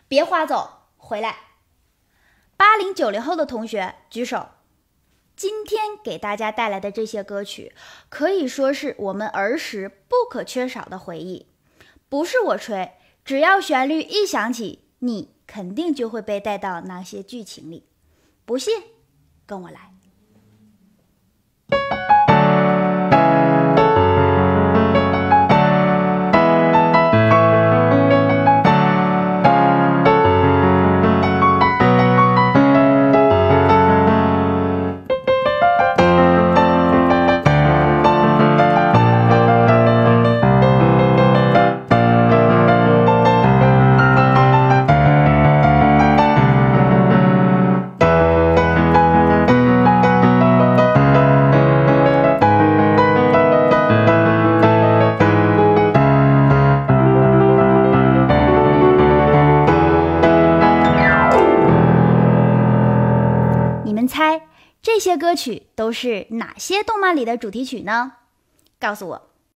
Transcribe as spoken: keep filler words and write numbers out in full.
别划走，回来。八零九零后的同学举手。今天给大家带来的这些歌曲，可以说是我们儿时不可缺少的回忆。不是我吹，只要旋律一响起，你肯定就会被带到那些剧情里。不信，跟我来。你们猜这些歌曲都是哪些动漫里的主题曲呢？告诉我。